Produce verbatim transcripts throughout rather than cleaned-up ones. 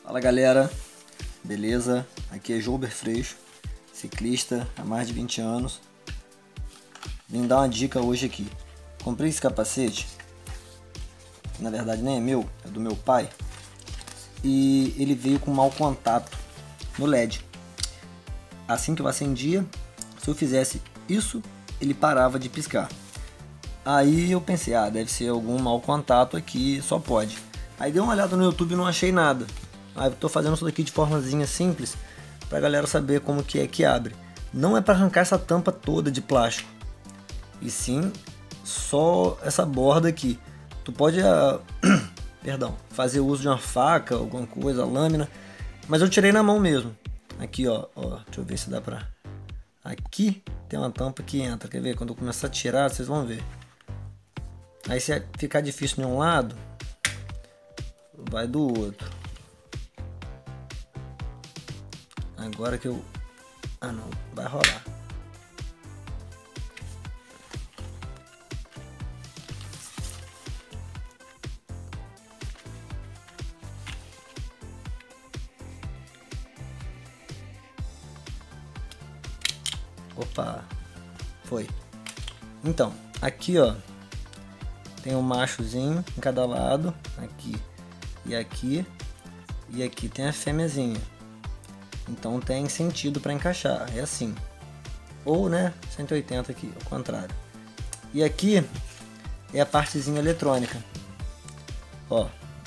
Fala galera, beleza? Aqui é Jouber Freixo, ciclista há mais de vinte anos. Vim dar uma dica hoje aqui. Comprei esse capacete, na verdade nem é meu, é do meu pai, e ele veio com mau contato no L E D. Assim que eu acendia, se eu fizesse isso, ele parava de piscar. Aí eu pensei, ah, deve ser algum mau contato aqui, só pode. Aí dei uma olhada no YouTube e não achei nada. Aí eu tô fazendo isso daqui de formazinha simples pra galera saber como que é que abre. Não é para arrancar essa tampa toda de plástico, e sim só essa borda aqui. Tu pode uh, perdão, fazer uso de uma faca, alguma coisa, lâmina, mas eu tirei na mão mesmo. Aqui ó, ó, deixa eu ver se dá pra... Aqui tem uma tampa que entra, quer ver? Quando eu começar a tirar, vocês vão ver. Aí se ficar difícil de um lado, vai do outro. Agora que eu... Ah não, vai rolar. Opa, foi. Então, aqui ó, tem um machozinho em cada lado, aqui e aqui, e aqui tem a fêmeazinha. Então tem sentido para encaixar, é assim. Ou, né, cento e oitenta aqui, ao contrário. E aqui é a partezinha eletrônica. Ó,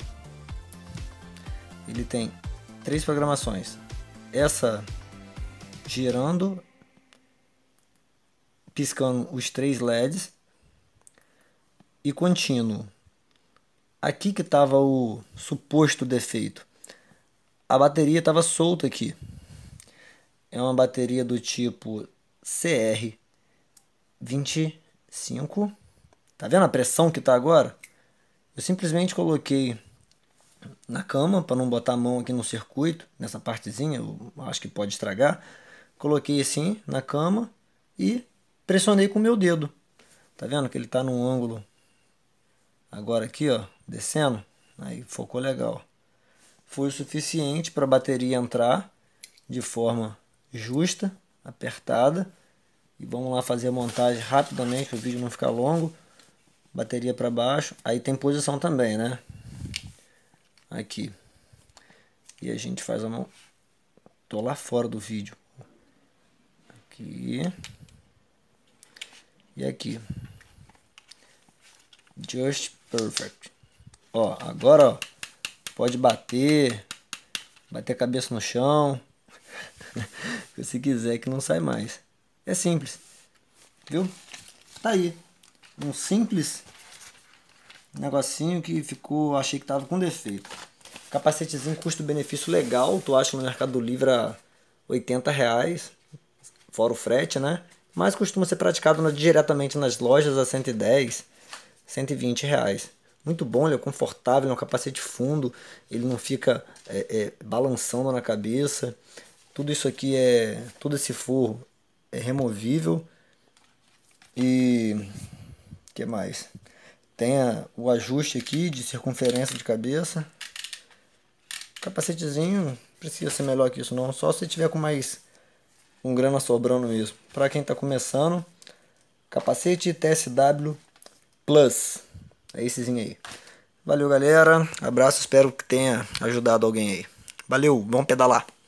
ele tem três programações. Essa girando, piscando os três L E Ds, e contínuo. Aqui que estava o suposto defeito. A bateria estava solta aqui. É uma bateria do tipo C R vinte e cinco. Tá vendo a pressão que tá agora? Eu simplesmente coloquei na cama para não botar a mão aqui no circuito, nessa partezinha, eu acho que pode estragar. Coloquei assim na cama e pressionei com o meu dedo. Tá vendo que ele tá num ângulo agora aqui, ó, descendo. Aí focou legal. Foi o suficiente para a bateria entrar de forma justa, apertada. E vamos lá fazer a montagem rapidamente para o vídeo não ficar longo. Bateria para baixo. Aí tem posição também, né? Aqui. E a gente faz a mão. Tô lá fora do vídeo. Aqui. E aqui. Just perfect. Ó, agora, ó, pode bater, bater a cabeça no chão, se quiser, que não sai mais. É simples, viu? Tá aí, um simples negocinho que ficou, achei que tava com defeito. Capacetezinho custo-benefício legal, tu acha no Mercado Livre a oitenta reais, fora o frete, né? Mas costuma ser praticado na, diretamente nas lojas a cento e dez, cento e vinte reais. Muito bom, ele é confortável, é um capacete fundo, ele não fica é, é, balançando na cabeça. Tudo isso aqui é, todo esse forro é removível. E o que mais? Tem a, o ajuste aqui de circunferência de cabeça. Capacetezinho não precisa ser melhor que isso não, só se tiver com mais um grana sobrando mesmo. Para quem está começando, capacete T S W Plus. É essezinho aí. Valeu, galera. Abraço, espero que tenha ajudado alguém aí. Valeu, vamos pedalar.